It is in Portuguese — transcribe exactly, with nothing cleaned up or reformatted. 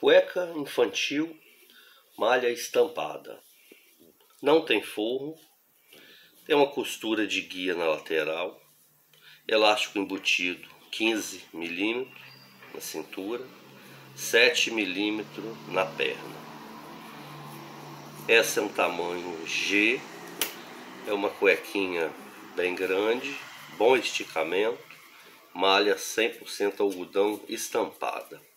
Cueca infantil, malha estampada. Não tem forro, tem uma costura de guia na lateral, elástico embutido quinze milímetros na cintura, sete milímetros na perna. Essa é um tamanho G, é uma cuequinha bem grande, bom esticamento, malha cem por cento algodão estampada.